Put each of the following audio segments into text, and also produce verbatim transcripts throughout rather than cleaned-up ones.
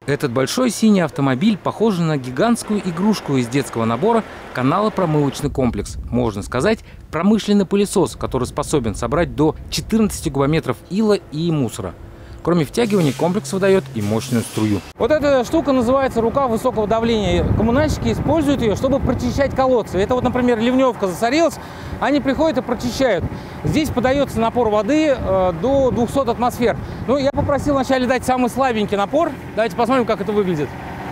Этот большой синий автомобиль похож на гигантскую игрушку из детского набора каналопромывочный комплекс. Можно сказать, промышленный пылесос, который способен собрать до четырнадцати кубометров ила и мусора. Кроме втягивания, комплекс выдает и мощную струю. Вот эта штука называется рука высокого давления. Коммунальщики используют ее, чтобы прочищать колодцы. Это вот, например, ливневка засорилась, они приходят и прочищают. Здесь подается напор воды э, до двухсот атмосфер. Ну, я попросил вначале дать самый слабенький напор. Давайте посмотрим, как это выглядит.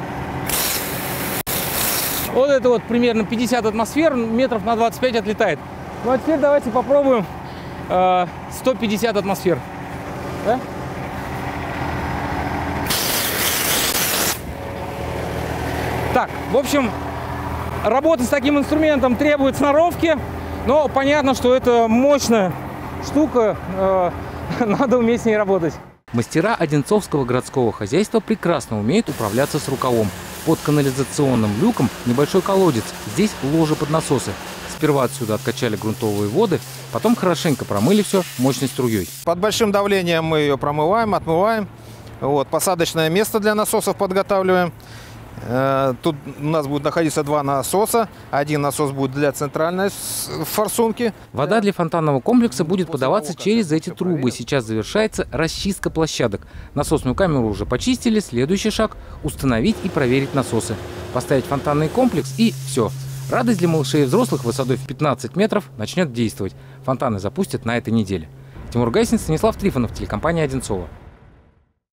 Вот это вот примерно пятьдесят атмосфер, метров на двадцать пять отлетает. Ну, а теперь давайте попробуем э, сто пятьдесят атмосфер. Да? Так, в общем, работа с таким инструментом требует сноровки, но понятно, что это мощная штука, э, надо уметь с ней работать. Мастера Одинцовского городского хозяйства прекрасно умеют управляться с рукавом. Под канализационным люком небольшой колодец, здесь ложе под насосы. Сперва отсюда откачали грунтовые воды, потом хорошенько промыли все мощной струей. Под большим давлением мы ее промываем, отмываем. Вот, посадочное место для насосов подготавливаем. Тут у нас будет находиться два насоса. Один насос будет для центральной форсунки. Вода для фонтанного комплекса будет подаваться через эти трубы. Сейчас завершается расчистка площадок. Насосную камеру уже почистили. Следующий шаг – установить и проверить насосы. Поставить фонтанный комплекс и все. Радость для малышей и взрослых высотой в пятнадцать метров начнет действовать. Фонтаны запустят на этой неделе. Тимур Гайсин, Станислав Трифонов, телекомпания Одинцова.